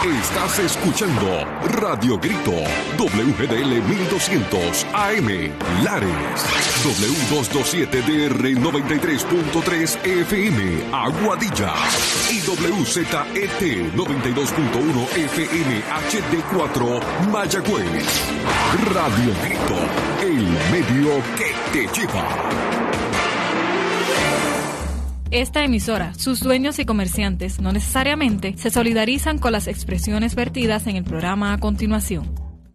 Estás escuchando Radio Grito, WGDL 1200 AM, Lares, W227DR 93.3 FM, Aguadilla, y WZET 92.1 FM HD4, Mayagüez. Radio Grito, el medio que te lleva. Esta emisora, sus dueños y comerciantes no necesariamente se solidarizan con las expresiones vertidas en el programa a continuación.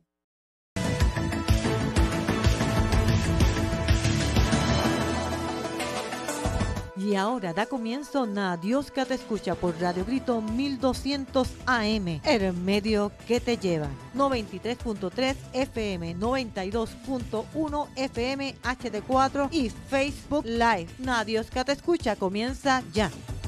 Y ahora da comienzo Na Dios que te escucha por Radio Grito 1200 AM, el medio que te lleva. 93.3 FM, 92.1 FM HD4 y Facebook Live. Na Dios que te escucha comienza ya.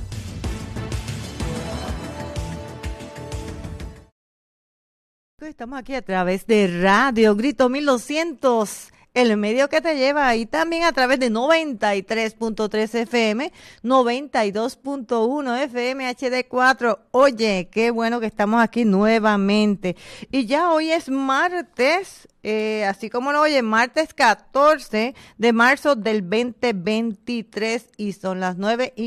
Estamos aquí a través de Radio Grito 1200. El medio que te lleva, y también a través de 93.3 FM, 92.1 FM HD4. Oye, qué bueno que estamos aquí nuevamente. Y ya hoy es martes, así como lo oye, martes 14 de marzo del 2023 y son las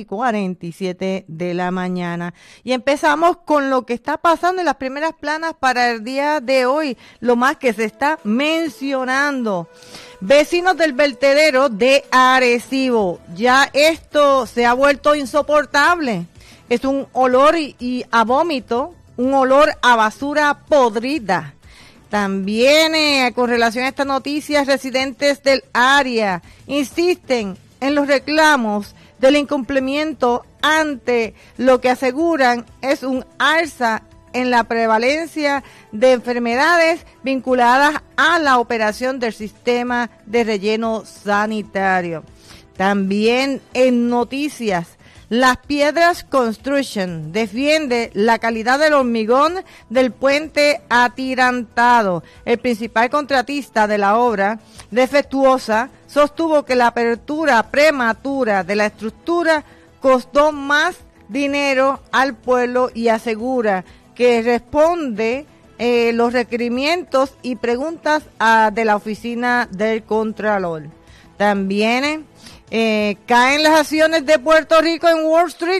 9:47 de la mañana. Y empezamos con lo que está pasando en las primeras planas para el día de hoy, lo más que se está mencionando. Vecinos del vertedero de Arecibo, ya esto se ha vuelto insoportable. Es un olor y a vómito, un olor a basura podrida. También con relación a esta noticia, residentes del área insisten en los reclamos del incumplimiento ante lo que aseguran es un alza en la prevalencia de enfermedades vinculadas a la operación del sistema de relleno sanitario. También en noticias, Las Piedras Construction defiende la calidad del hormigón del puente atirantado. El principal contratista de la obra defectuosa sostuvo que la apertura prematura de la estructura costó más dinero al pueblo y asegura que responde los requerimientos y preguntas de la oficina del Contralor. También caen las acciones de Puerto Rico en Wall Street.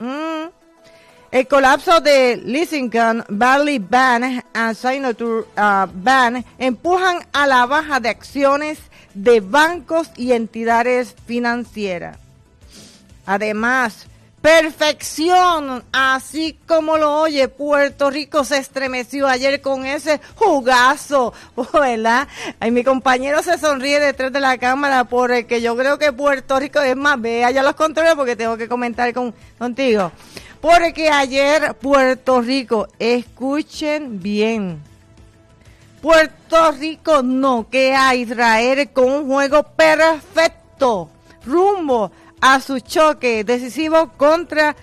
El colapso de Silicon Valley Bank and Signature Bank empujan a la baja de acciones de bancos y entidades financieras. Además, perfección, así como lo oye, Puerto Rico se estremeció ayer con ese jugazo, ¿verdad? Ay, mi compañero se sonríe detrás de la cámara porque yo creo que Puerto Rico, es más, ve allá los controles porque tengo que comentar contigo. Porque ayer Puerto Rico, escuchen bien, Puerto Rico noquea a Israel con un juego perfecto, rumbo a su choque decisivo contra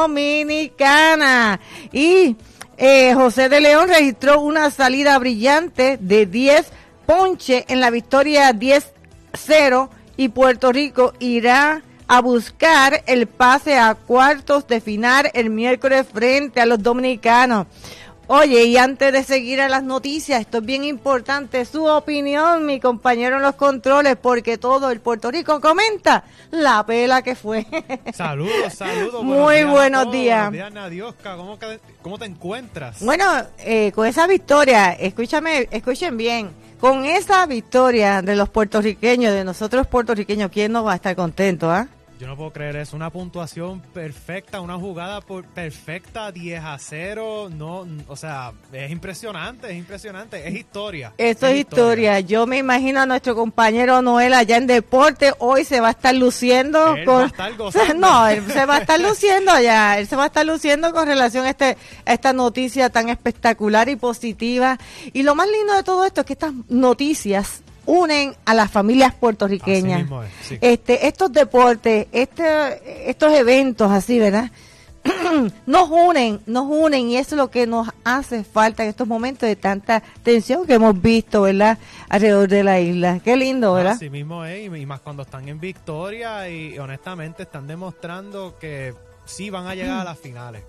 Dominicana. Y José de León registró una salida brillante de 10 ponches en la victoria 10-0 y Puerto Rico irá a buscar el pase a cuartos de final el miércoles frente a los dominicanos. Oye, y antes de seguir a las noticias, esto es bien importante, su opinión, mi compañero en los controles, porque todo el Puerto Rico comenta la pela que fue. Saludos. Muy buenos días. Buenos días, Nadiosca. ¿Cómo te encuentras? Bueno, con esa victoria, escuchen bien, con esa victoria de los puertorriqueños, de nosotros puertorriqueños, ¿quién no va a estar contento, ah? Yo no puedo creer eso, una puntuación perfecta, una jugada perfecta, 10-0, no, o sea, es impresionante, es historia. Eso es historia. Yo me imagino a nuestro compañero Noel allá en deporte, hoy se va a estar luciendo. Va a estar gozando. No, él se va a estar luciendo allá, él se va a estar luciendo con relación a esta noticia tan espectacular y positiva. Y lo más lindo de todo esto es que estas noticias unen a las familias puertorriqueñas. Así mismo es, sí. Estos deportes, estos eventos así, ¿verdad? nos unen y eso es lo que nos hace falta en estos momentos de tanta tensión que hemos visto, ¿verdad? Alrededor de la isla. Qué lindo, ¿verdad? Así mismo es, y más cuando están en victoria y honestamente están demostrando que sí van a llegar a las finales.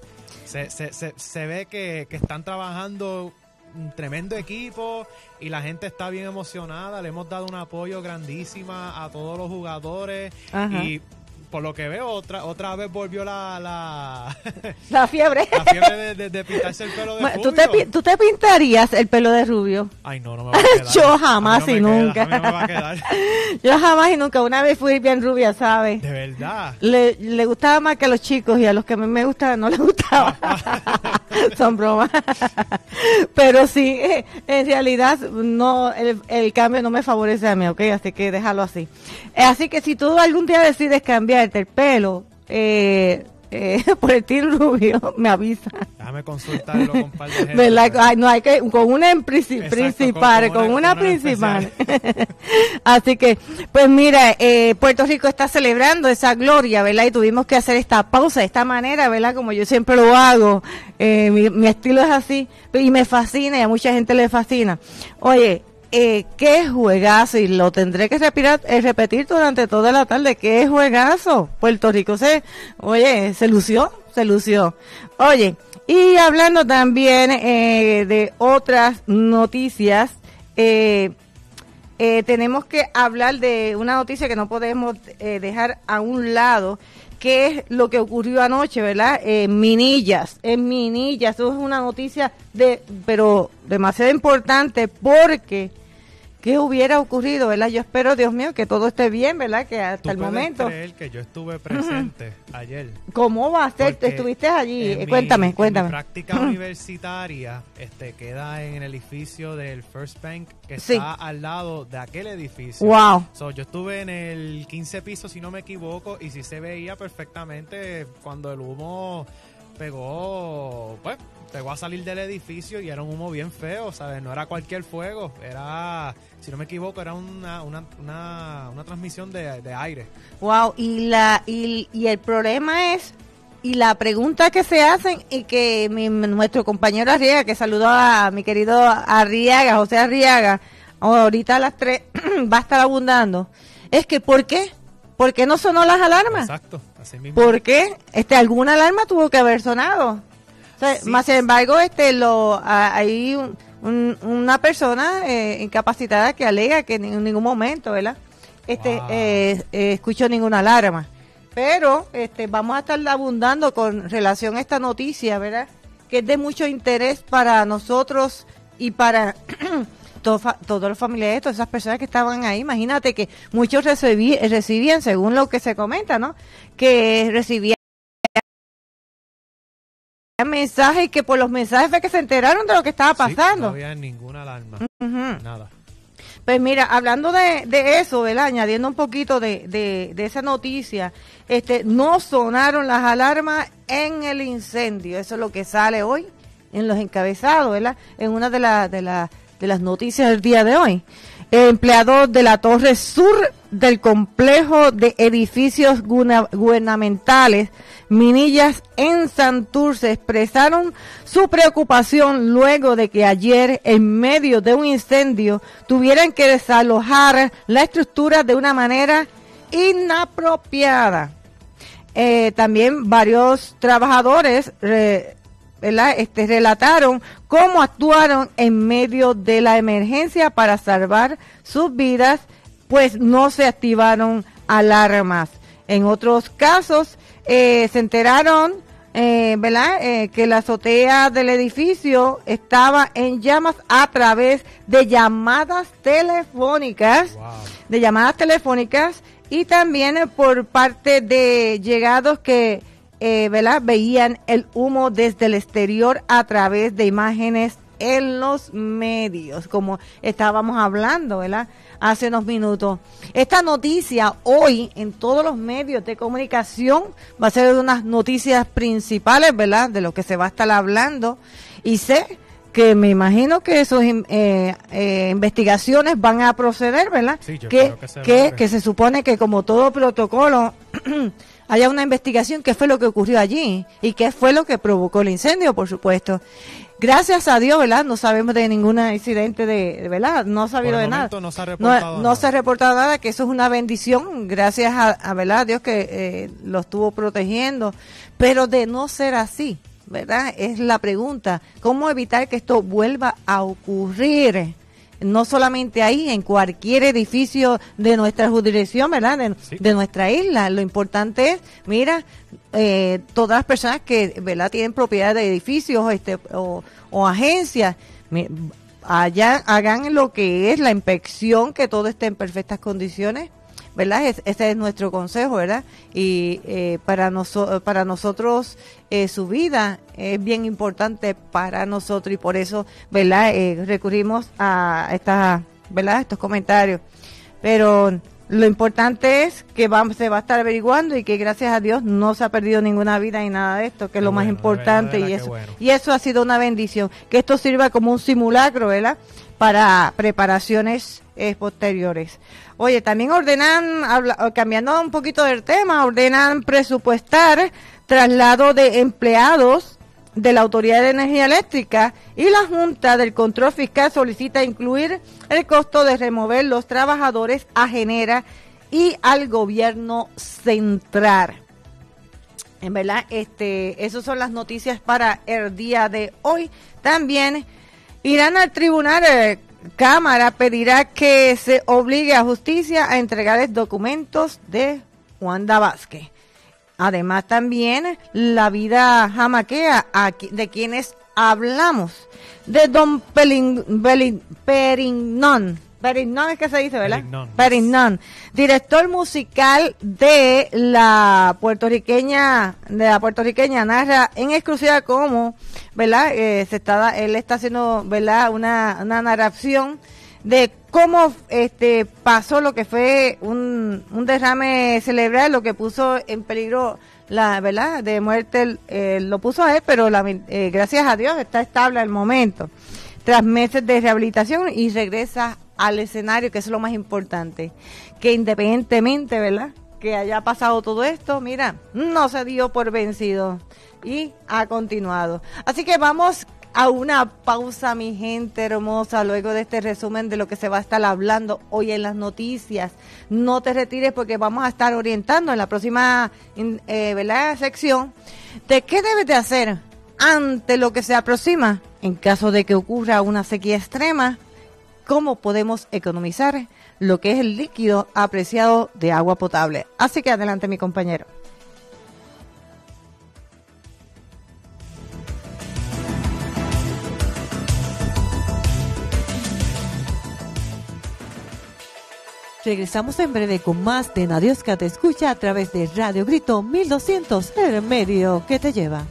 Se ve que están trabajando un tremendo equipo y la gente está bien emocionada. Le hemos dado un apoyo grandísima a todos los jugadores. Ajá. Y por lo que veo, otra vez volvió la fiebre. La fiebre de pintarse el pelo de rubio. ¿Tú te pintarías el pelo de rubio? Ay, no me va a quedar. Yo jamás y nunca. A mí no me va a quedar. Yo jamás y nunca. Una vez fui bien rubia, ¿sabes? De verdad. Le gustaba más que a los chicos, y a los que a mí me gustaban no les gustaba. Son bromas. Pero sí, en realidad no, el cambio no me favorece a mí, ¿ok? Así que déjalo así. Así que si tú algún día decides cambiarte el pelo por el tiro rubio, me avisa. Déjame consultarlo con un par de gente. ¿Verdad? Ay, no, hay que, con una principal, con una principal. Así que, pues mira, Puerto Rico está celebrando esa gloria, ¿verdad? Y tuvimos que hacer esta pausa de esta manera, ¿verdad? Como yo siempre lo hago. Mi estilo es así y me fascina, y a mucha gente le fascina. Oye, qué juegazo, y lo tendré que repetir durante toda la tarde. Qué juegazo. Puerto Rico se lució. Oye, y hablando también de otras noticias, tenemos que hablar de una noticia que no podemos dejar a un lado, que es lo que ocurrió anoche, ¿verdad? En Minillas, eso es una noticia pero demasiado importante, porque ¿qué hubiera ocurrido, verdad? Yo espero, Dios mío, que todo esté bien, ¿verdad? Que hasta el momento. ¿Tú puedes creer que yo estuve presente ayer? ¿Cómo va a ser? ¿Tú estuviste allí? Cuéntame. Mi práctica universitaria queda en el edificio del First Bank, que está al lado de aquel edificio. Wow. Yo estuve en el 15 piso, si no me equivoco, y sí se veía perfectamente cuando el humo pegó a salir del edificio, y era un humo bien feo, ¿sabes? No era cualquier fuego, era, si no me equivoco, era una transmisión de aire. Wow, y el problema es, y la pregunta que se hacen, y que nuestro compañero Arriaga, que saludó a mi querido Arriaga, José Arriaga, ahorita a las 3 va a estar abundando, es que ¿por qué? ¿Por qué no sonó las alarmas? Exacto, así mismo. ¿Por qué? Alguna alarma tuvo que haber sonado. Sí. Más sin embargo, hay una persona incapacitada que alega que en ningún momento, ¿verdad? Escuchó ninguna alarma. Pero vamos a estar abundando con relación a esta noticia, ¿verdad? Que es de mucho interés para nosotros y para todos los familiares, todas esas personas que estaban ahí. Imagínate que muchos recibían, según lo que se comenta, ¿no? Que recibían mensajes, y que por los mensajes fue que se enteraron de lo que estaba pasando. No había ninguna alarma, nada. Pues mira, hablando de eso, ¿verdad? Añadiendo un poquito de esa noticia, no sonaron las alarmas en el incendio. Eso es lo que sale hoy en los encabezados, ¿verdad? En una de las noticias del día de hoy. Empleados de la Torre Sur del complejo de edificios gubernamentales Minillas en Santurce expresaron su preocupación luego de que ayer, en medio de un incendio, tuvieran que desalojar la estructura de una manera inapropiada. También varios trabajadores relataron cómo actuaron en medio de la emergencia para salvar sus vidas, pues no se activaron alarmas. En otros casos, se enteraron, que la azotea del edificio estaba en llamas a través de llamadas telefónicas, y también por parte de llegados que veían el humo desde el exterior a través de imágenes en los medios, como estábamos hablando, ¿verdad? Hace unos minutos. Esta noticia hoy en todos los medios de comunicación va a ser de unas noticias principales, ¿verdad? De lo que se va a estar hablando, y sé que me imagino que esas investigaciones van a proceder, ¿verdad? Sí, yo creo que se supone que, como todo protocolo, haya una investigación, qué fue lo que ocurrió allí y qué fue lo que provocó el incendio, por supuesto. Gracias a Dios, ¿verdad? No sabemos de ningún incidente ¿verdad? No ha sabido de nada. No se ha reportado nada. No se ha reportado nada, que eso es una bendición, gracias a ¿verdad? Dios que lo estuvo protegiendo. Pero de no ser así, ¿verdad? Es la pregunta, ¿cómo evitar que esto vuelva a ocurrir? No solamente ahí, en cualquier edificio de nuestra jurisdicción, ¿verdad? De nuestra isla. Lo importante es, mira, todas las personas que, ¿verdad?, tienen propiedad de edificios o agencias, allá hagan lo que es la inspección, que todo esté en perfectas condiciones, ¿verdad? Ese es nuestro consejo, ¿verdad? Y para nosotros su vida es bien importante para nosotros, y por eso, ¿verdad?, recurrimos a estos comentarios. Pero lo importante es que se va a estar averiguando, y que gracias a Dios no se ha perdido ninguna vida ni nada de esto, que es lo más importante, y eso ha sido una bendición, que esto sirva como un simulacro, ¿verdad?, para preparaciones posteriores. Oye, también cambiando un poquito del tema, ordenan presupuestar traslado de empleados de la Autoridad de Energía Eléctrica, y la Junta del Control Fiscal solicita incluir el costo de remover los trabajadores a Genera y al gobierno central. En verdad, esas son las noticias para el día de hoy. También irán al tribunal. Cámara pedirá que se obligue a Justicia a entregarles documentos de Wanda Vázquez. Además, también la vida jamaquea de quienes hablamos. De don Perignon. Perignon es que se dice, ¿verdad? Perignon. Director musical de la puertorriqueña narra en exclusiva cómo, ¿verdad? Él está haciendo, ¿verdad?, una narración de cómo pasó lo que fue un derrame cerebral, lo que puso en peligro ¿verdad?, de muerte, lo puso a él, pero gracias a Dios está estable al momento, tras meses de rehabilitación, y regresa al escenario, que es lo más importante, que independientemente, ¿verdad?, que haya pasado todo esto, mira, no se dio por vencido y ha continuado. Así que vamos a una pausa, mi gente hermosa, luego de este resumen de lo que se va a estar hablando hoy en las noticias. No te retires, porque vamos a estar orientando en la próxima ¿verdad?, sección de qué debes de hacer ante lo que se aproxima en caso de que ocurra una sequía extrema, cómo podemos economizar lo que es el líquido apreciado de agua potable. Así que adelante, mi compañero. Regresamos en breve con más de Nadiosca Te Escucha a través de Radio Grito 1200, el medio que te lleva.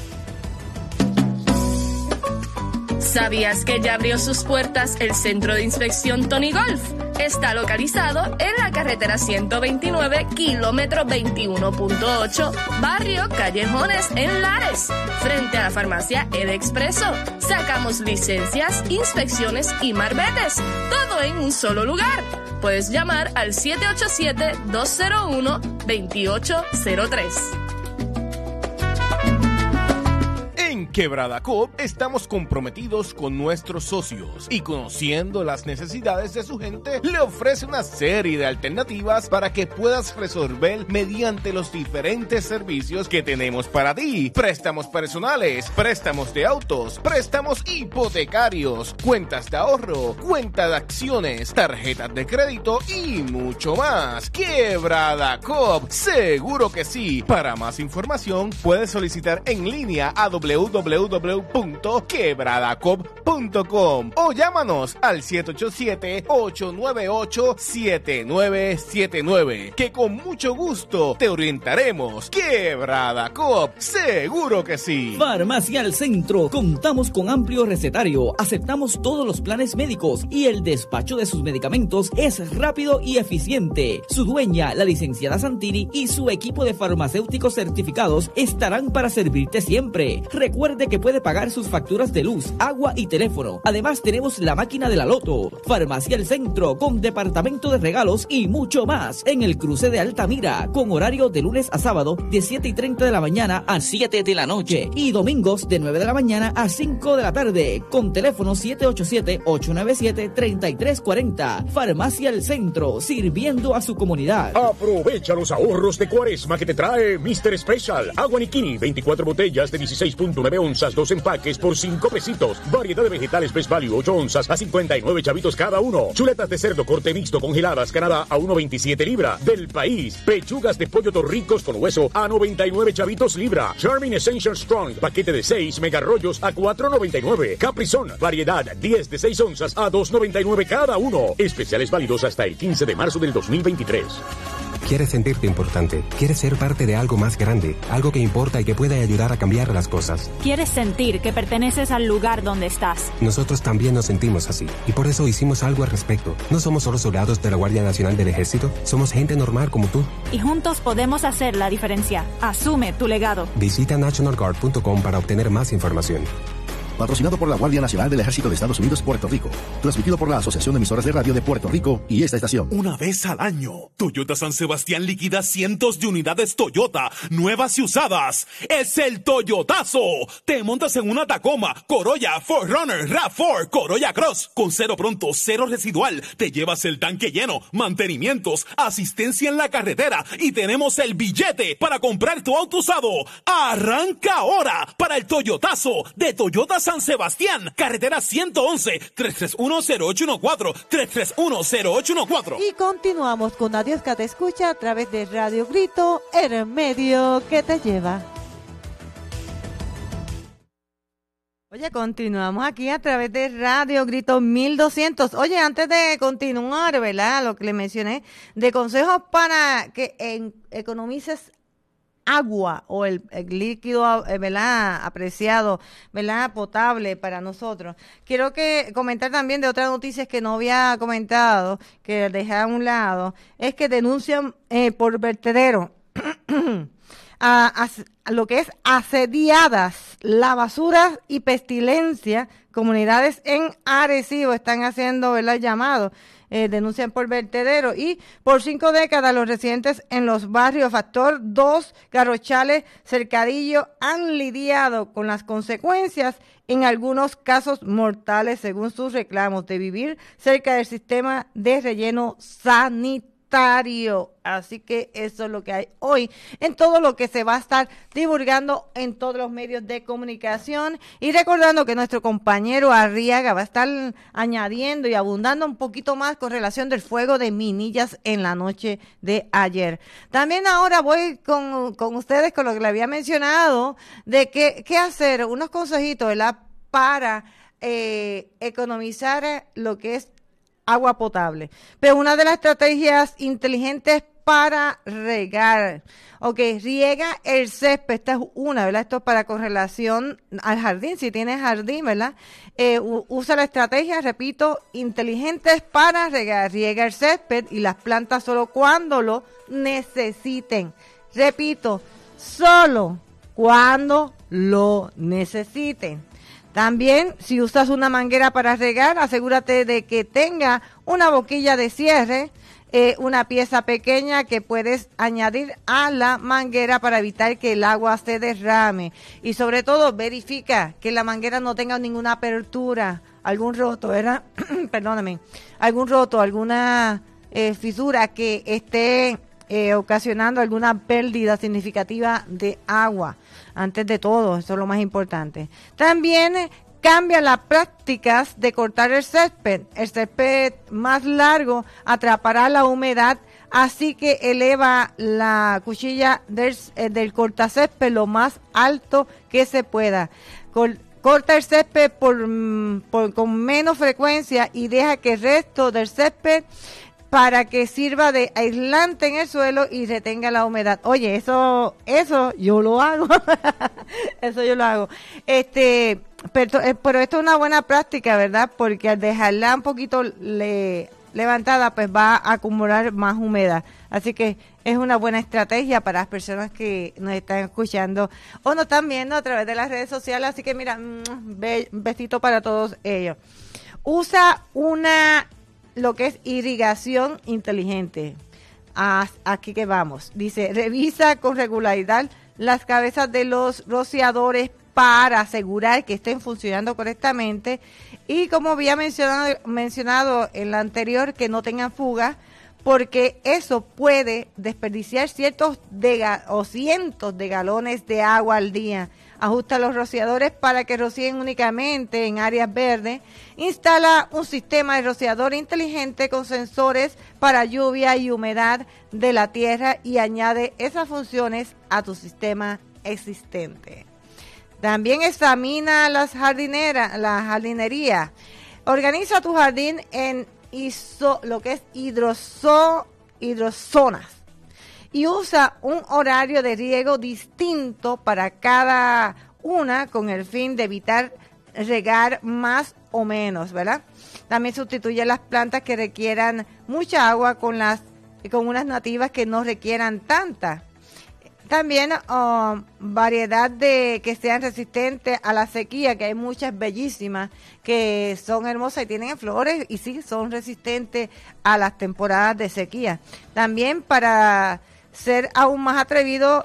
¿Sabías que ya abrió sus puertas el Centro de Inspección Tony Golf? Está localizado en la carretera 129, kilómetro 21.8, barrio Callejones, en Lares, frente a la farmacia El Expreso. Sacamos licencias, inspecciones y marbetes, todo en un solo lugar. Puedes llamar al 787-201-2803. En Quebrada Coop estamos comprometidos con nuestros socios y, conociendo las necesidades de su gente, le ofrece una serie de alternativas para que puedas resolver mediante los diferentes servicios que tenemos para ti. Préstamos personales, préstamos de autos, préstamos hipotecarios, cuentas de ahorro, cuenta de acciones, tarjetas de crédito y mucho más. Quebrada Coop, seguro que sí. Para más información puedes solicitar en línea a www.quebradacop.com o llámanos al 787-898-7979, que con mucho gusto te orientaremos. Quebrada Coop, seguro que sí. Farmacia al Centro, contamos con amplio recetario, aceptamos todos los planes médicos y el despacho de sus medicamentos es rápido y eficiente. Su dueña, la licenciada Santini, y su equipo de farmacéuticos certificados estarán para servirte siempre. Recuerde que puede pagar sus facturas de luz, agua y teléfono teléfono. Además tenemos la máquina de la Loto, Farmacia El Centro con departamento de regalos y mucho más en el cruce de Altamira, con horario de lunes a sábado de 7:30 de la mañana a 7 de la noche y domingos de 9 de la mañana a 5 de la tarde, con teléfono 787-897-3340. Farmacia El Centro, sirviendo a su comunidad. Aprovecha los ahorros de Cuaresma que te trae Mr. Special. Agua Nikini, 24 botellas de 16.9 onzas, 2 empaques por 5 pesitos. Variedad de vegetales Best Value, 8 onzas a 59 chavitos cada uno. Chuletas de cerdo corte mixto congeladas Canadá a 1.27 libra. Del País, pechugas de pollo torricos con hueso a 99 chavitos libra. Charmin Essential Strong, paquete de 6 mega rollos a 4.99. Capri-Sun, variedad 10 de 6 onzas a 2.99 cada uno. Especiales válidos hasta el 15 de marzo del 2023. Quieres sentirte importante, quieres ser parte de algo más grande, algo que importa y que puede ayudar a cambiar las cosas. Quieres sentir que perteneces al lugar donde estás. Nosotros también nos sentimos así, y por eso hicimos algo al respecto. No somos solo soldados de la Guardia Nacional del Ejército, somos gente normal como tú. Y juntos podemos hacer la diferencia. Asume tu legado. Visita nationalguard.com para obtener más información. Patrocinado por la Guardia Nacional del Ejército de Estados Unidos, Puerto Rico. Transmitido por la Asociación de Emisoras de Radio de Puerto Rico y esta estación. Una vez al año, Toyota San Sebastián liquida cientos de unidades Toyota, nuevas y usadas. ¡Es el Toyotazo! Te montas en una Tacoma, Corolla, 4Runner, RAV4, Corolla Cross, con cero pronto, cero residual. Te llevas el tanque lleno, mantenimientos, asistencia en la carretera y tenemos el billete para comprar tu auto usado. ¡Arranca ahora para el Toyotazo de Toyota San Sebastián! Carretera 111, 3310814, 3310814. Y continuamos con Adiós que te escucha a través de Radio Grito, el medio que te lleva. Oye, continuamos aquí a través de Radio Grito 1200. Oye, antes de continuar, ¿verdad? Lo que le mencioné, de consejos para que economices agua o el líquido, ¿verdad? Apreciado, ¿verdad? Potable para nosotros. Quiero comentar también de otras noticias que no había comentado, que dejé a un lado, es que denuncian por vertedero a lo que es asediadas, la basura y pestilencia. Comunidades en Arecibo están haciendo, ¿verdad?, llamado. Denuncian por vertedero y por 5 décadas los residentes en los barrios Factor 2, Garrochales, Cercadillo han lidiado con las consecuencias, en algunos casos mortales, según sus reclamos, de vivir cerca del sistema de relleno sanitario. Así que eso es lo que hay hoy en todo lo que se va a estar divulgando en todos los medios de comunicación, y recordando que nuestro compañero Arriaga va a estar añadiendo y abundando un poquito más con relación del fuego de Minillas en la noche de ayer. También ahora voy con ustedes con lo que le había mencionado de qué hacer, unos consejitos, ¿verdad?, para economizar lo que es agua potable. Pero una de las estrategias inteligentes para regar. Ok, riega el césped. Esta es una, ¿verdad? Esto es para con relación al jardín. Si tienes jardín, ¿verdad? Usa la estrategia, repito, inteligentes para regar. Riega el césped y las plantas solo cuando lo necesiten. Repito, solo cuando lo necesiten. También, si usas una manguera para regar, asegúrate de que tenga una boquilla de cierre, una pieza pequeña que puedes añadir a la manguera para evitar que el agua se derrame. Y sobre todo, verifica que la manguera no tenga ninguna apertura, algún roto, ¿verdad? Perdóname, algún roto, alguna fisura que esté ocasionando alguna pérdida significativa de agua. Antes de todo, eso es lo más importante. También cambia las prácticas de cortar el césped. El césped más largo atrapará la humedad, así que eleva la cuchilla del cortacésped lo más alto que se pueda. Corta el césped con menos frecuencia y deja que el resto del césped para que sirva de aislante en el suelo y retenga la humedad. Oye, eso yo lo hago. Eso yo lo hago. Pero esto es una buena práctica, ¿verdad? Porque al dejarla un poquito levantada, pues va a acumular más humedad. Así que es una buena estrategia para las personas que nos están escuchando o nos están viendo a través de las redes sociales. Así que mira, un besito para todos ellos. Usa lo que es irrigación inteligente. Aquí que vamos. Dice, revisa con regularidad las cabezas de los rociadores para asegurar que estén funcionando correctamente y, como había mencionado en la anterior, que no tengan fugas, porque eso puede desperdiciar cientos de galones de agua al día. Ajusta los rociadores para que rocíen únicamente en áreas verdes. Instala un sistema de rociador inteligente con sensores para lluvia y humedad de la tierra y añade esas funciones a tu sistema existente. También examina la jardinería. Organiza tu jardín en lo que es hidrozonas y usa un horario de riego distinto para cada una con el fin de evitar regar más o menos, ¿verdad? También sustituye las plantas que requieran mucha agua con unas nativas que no requieran tanta. También variedad que sean resistentes a la sequía, que hay muchas bellísimas que son hermosas y tienen flores y sí son resistentes a las temporadas de sequía. También, para ser aún más atrevido,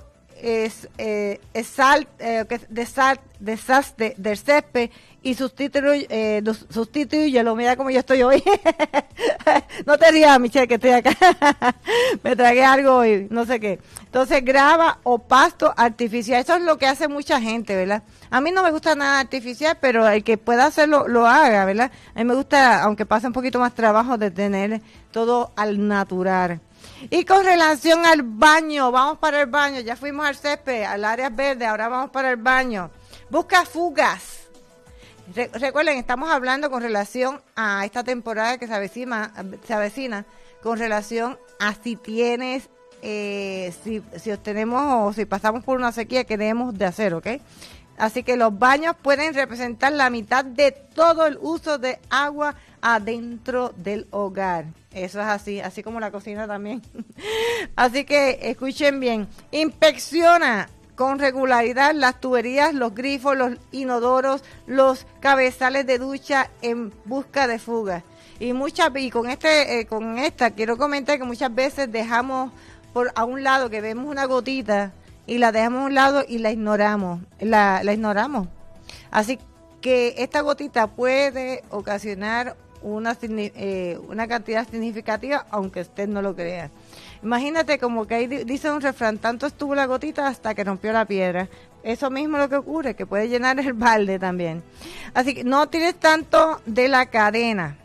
desastre del césped y sustitúyelo. Mira cómo yo estoy hoy. No te rías, Michelle, que estoy acá. Me tragué algo hoy, no sé qué. Entonces, grava o pasto artificial. Eso es lo que hace mucha gente, ¿verdad? A mí no me gusta nada artificial, pero el que pueda hacerlo, lo haga, ¿verdad? A mí me gusta, aunque pase un poquito más trabajo, de tener todo al natural. Y con relación al baño, vamos para el baño. Ya fuimos al césped, al área verde, ahora vamos para el baño. Busca fugas. Recuerden, estamos hablando con relación a esta temporada que se avecina con relación a si tienes, si obtenemos o si pasamos por una sequía que debemos de hacer, ¿ok? Así que los baños pueden representar la mitad de todo el uso de agua adentro del hogar. Eso es así como la cocina también. Así que escuchen bien. Inspecciona con regularidad las tuberías, los grifos, los inodoros, los cabezales de ducha en busca de fugas. Y con esta quiero comentar que muchas veces dejamos a un lado, que vemos una gotita y la dejamos a un lado y la ignoramos. La ignoramos. Así que esta gotita puede ocasionar una cantidad significativa, aunque usted no lo crea. Imagínate, como que ahí dice un refrán, tanto estuvo la gotita hasta que rompió la piedra. Eso mismo es lo que ocurre, que puede llenar el balde también. Así que no tires tanto de la cadena.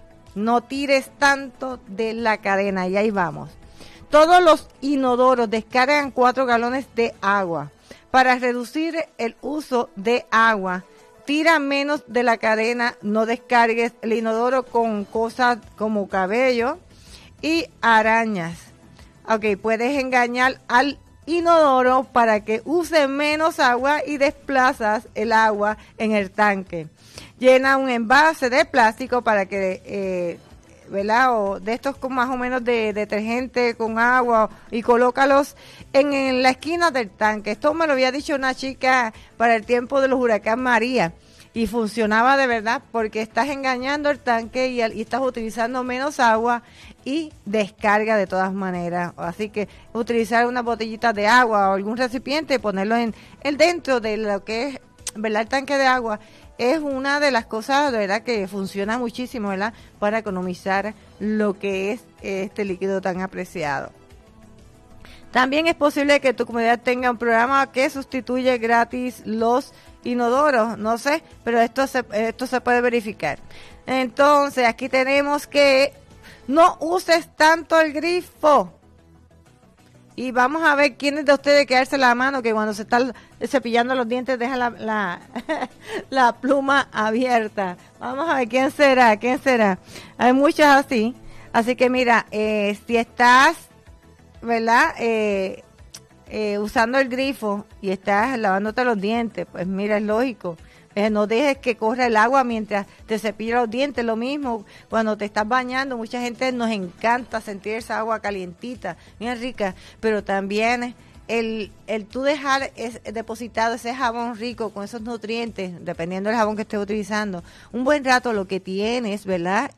Y ahí vamos. Todos los inodoros descargan 4 galones de agua. Para reducir el uso de agua, tira menos de la cadena, no descargues el inodoro con cosas como cabello y arañas. Ok, puedes engañar al inodoro para que use menos agua y desplazas el agua en el tanque. Llena un envase de plástico para que, ¿verdad? O de estos con más o menos de detergente con agua, y colócalos en la esquina del tanque. Esto me lo había dicho una chica para el tiempo de los huracanes María. Y funcionaba de verdad, porque estás engañando el tanque y estás utilizando menos agua y descarga de todas maneras. Así que utilizar una botellita de agua o algún recipiente, ponerlo en el dentro de lo que es, ¿verdad?, el tanque de agua, es una de las cosas, de verdad, que funciona muchísimo, ¿verdad?, para economizar lo que es este líquido tan apreciado. También es posible que tu comunidad tenga un programa que sustituye gratis los inodoros, no sé, pero esto se puede verificar. Entonces, aquí tenemos que no uses tanto el grifo. Y vamos a ver quiénes de ustedes que alza la mano, que cuando se está cepillando los dientes deja la pluma abierta. Vamos a ver quién será. Hay muchas así. Así que mira, si estás, ¿verdad?, usando el grifo y estás lavándote los dientes, pues mira, es lógico. No dejes que corra el agua mientras te cepillas los dientes. Lo mismo cuando te estás bañando. Mucha gente nos encanta sentir esa agua calientita, bien rica, pero también el tú dejar depositado ese jabón rico con esos nutrientes, dependiendo del jabón que estés utilizando, un buen rato, lo que tienes, ¿verdad?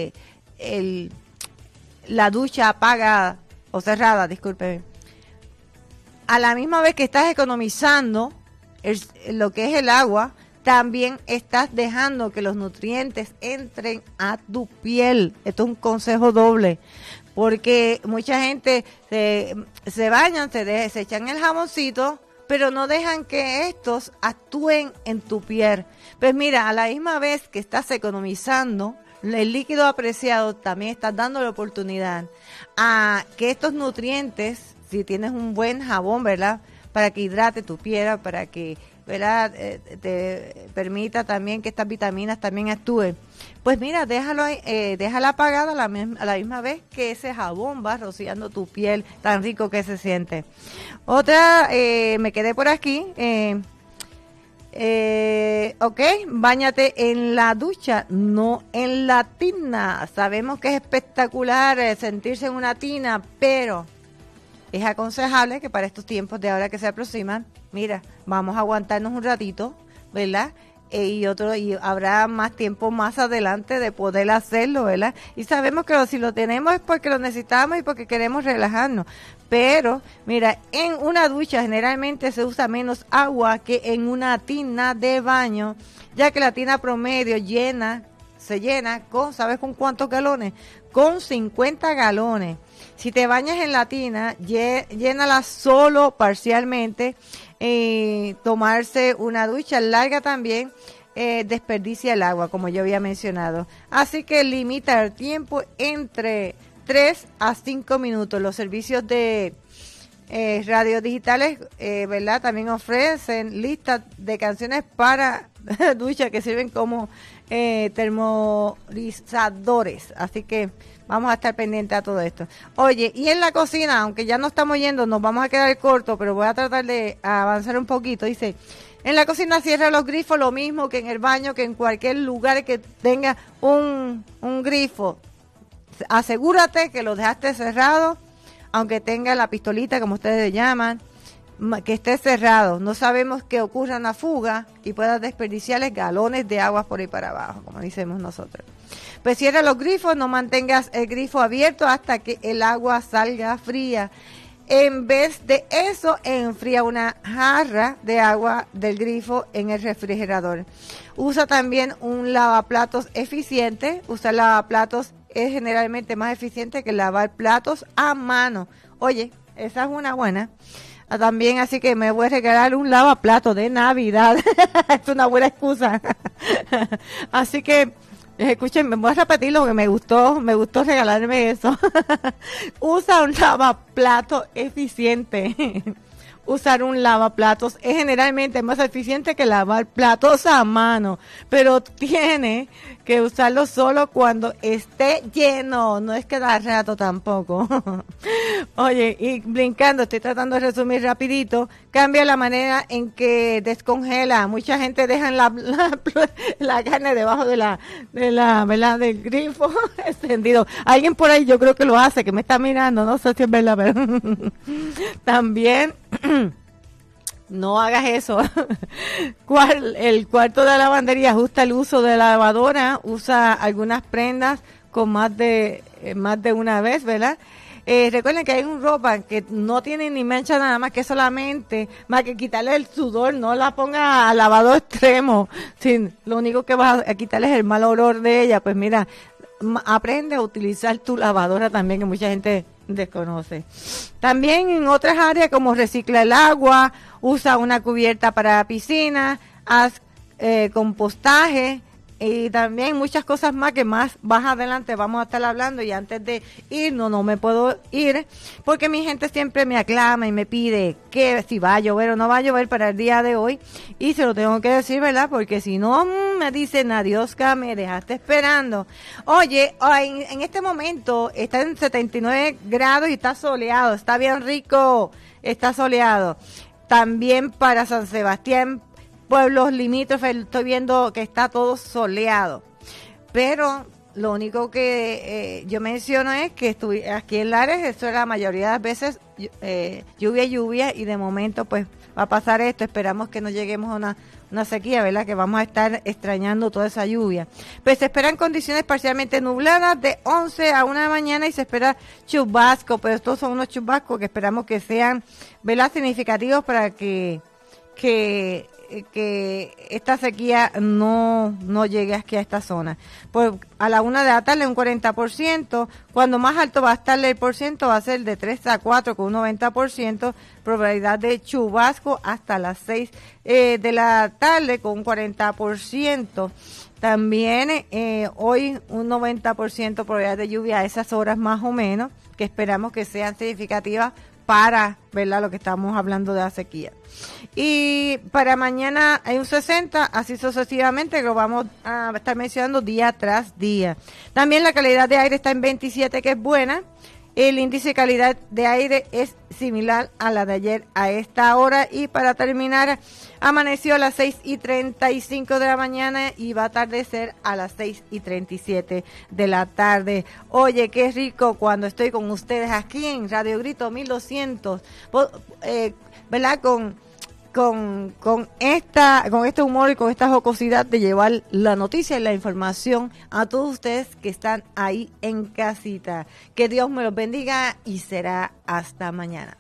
La ducha apagada o cerrada, discúlpeme. A la misma vez que estás economizando lo que es el agua, también estás dejando que los nutrientes entren a tu piel. Esto es un consejo doble, porque mucha gente se bañan, se echan el jaboncito, pero no dejan que estos actúen en tu piel. Pues mira, a la misma vez que estás economizando el líquido apreciado, también estás dando la oportunidad a que estos nutrientes, si tienes un buen jabón, ¿verdad?, para que hidrate tu piel, para que, ¿verdad?, te permita también que estas vitaminas también actúen. Pues mira, déjala apagada a la misma vez que ese jabón va rociando tu piel, tan rico que se siente. Otra, me quedé por aquí. Ok, báñate en la ducha, no en la tina. Sabemos que es espectacular sentirse en una tina, pero es aconsejable que para estos tiempos de ahora que se aproximan, mira, vamos a aguantarnos un ratito, ¿verdad? Y habrá más tiempo más adelante de poder hacerlo, ¿verdad? Y sabemos que si lo tenemos es porque lo necesitamos y porque queremos relajarnos. Pero, mira, en una ducha generalmente se usa menos agua que en una tina de baño, ya que la tina promedio se llena con, ¿sabes con cuántos galones? Con 50 galones. Si te bañas en la tina, llénala solo parcialmente. Tomarse una ducha larga también desperdicia el agua, como yo había mencionado. Así que limita el tiempo entre 3 a 5 minutos. Los servicios de radio digitales, ¿verdad?, también ofrecen listas de canciones para ducha que sirven como termorizadores. Así que vamos a estar pendientes a todo esto. Oye, y en la cocina, aunque ya no estamos yendo, nos vamos a quedar cortos, pero voy a tratar de avanzar un poquito. Dice, en la cocina cierra los grifos, lo mismo que en el baño, que en cualquier lugar que tenga un grifo. Asegúrate que lo dejaste cerrado, aunque tenga la pistolita, como ustedes le llaman, que esté cerrado. No sabemos que ocurra una fuga y puedas desperdiciarles galones de agua por ahí para abajo, como decimos nosotros. Pues cierra los grifos, no mantengas el grifo abierto hasta que el agua salga fría. En vez de eso, enfría una jarra de agua del grifo en el refrigerador. Usa también un lavaplatos eficiente. Usar lavaplatos es generalmente más eficiente que lavar platos a mano. Oye, esa es una buena. También, así que me voy a regalar un lavaplatos de Navidad. Es una buena excusa. Así que, escuchen, me voy a repetirlo porque me gustó regalarme eso. Usa un lavaplatos eficiente. Usar un lavaplatos es generalmente más eficiente que lavar platos a mano, pero tiene que usarlo solo cuando esté lleno, no es que da rato tampoco. Oye, y brincando, estoy tratando de resumir rapidito, cambia la manera en que descongela. Mucha gente deja la carne debajo de la ¿verdad?, del grifo extendido. Alguien por ahí yo creo que lo hace, que me está mirando, no sé si es verdad, pero también no hagas eso. El cuarto de lavandería ajusta el uso de la lavadora, usa algunas prendas con más de una vez, ¿verdad? Recuerden que hay un ropa que no tiene ni mancha nada más que solamente, más que quitarle el sudor, no la ponga al lavado extremo, lo único que vas a quitarle es el mal olor de ella. Pues mira, aprende a utilizar tu lavadora también, que mucha gente desconoce. También en otras áreas como recicla el agua, usa una cubierta para piscina, haz compostaje y también muchas cosas más que más adelante vamos a estar hablando. Y antes de irnos, no me puedo ir porque mi gente siempre me aclama y me pide que si va a llover o no va a llover para el día de hoy, y se lo tengo que decir, ¿verdad? Porque si no me dicen adiós, me dejaste esperando. Oye, en este momento está en 79 grados y está soleado, está bien rico, está soleado. También para San Sebastián, pueblos limítrofes estoy viendo que está todo soleado. Pero lo único que yo menciono es que aquí en Lares, eso era la mayoría de las veces lluvia, y de momento pues va a pasar esto. Esperamos que no lleguemos a una sequía, ¿verdad? Que vamos a estar extrañando toda esa lluvia. Pues se esperan condiciones parcialmente nubladas de 11 a 1 de la mañana y se espera chubasco, pero estos son unos chubascos que esperamos que sean, ¿verdad?, significativos para que esta sequía no llegue aquí a esta zona. Pues a la 1 de la tarde un 40%, cuando más alto va a estar el porciento va a ser de 3 a 4 con un 90%, probabilidad de chubasco hasta las 6 de la tarde con un 40%. También hoy un 90% probabilidad de lluvia a esas horas más o menos, que esperamos que sean significativas para, ¿verdad?, lo que estamos hablando de la sequía. Y para mañana hay un 60, así sucesivamente, que lo vamos a estar mencionando día tras día. También la calidad de aire está en 27, que es buena. El índice de calidad de aire es similar a la de ayer a esta hora. Y para terminar, amaneció a las 6:35 de la mañana y va a atardecer a las 6:37 de la tarde. Oye, qué rico cuando estoy con ustedes aquí en Radio Grito 1200, ¿verdad? Con este humor y con esta jocosidad de llevar la noticia y la información a todos ustedes que están ahí en casita. Que Dios me los bendiga y será hasta mañana.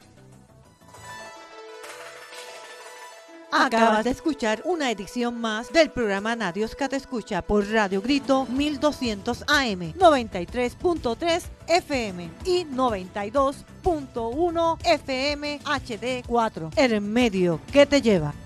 Acabas de escuchar una edición más del programa Nadios que te escucha por Radio Grito 1200 AM, 93.3 FM y 92.1 FM HD4. El medio que te lleva.